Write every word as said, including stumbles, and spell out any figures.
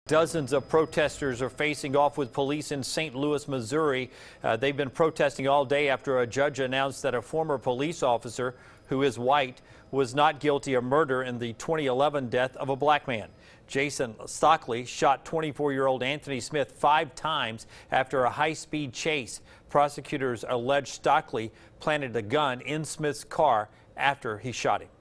Dozens of protesters are facing off with police in Saint Louis, Missouri. Uh, they've been protesting all day after a judge announced that a former police officer, who is white, was not guilty of murder in the twenty eleven death of a black man. Jason Stockley shot twenty-four-year-old Anthony Smith five times after a high-speed chase. Prosecutors allege Stockley planted a gun in Smith's car after he shot him.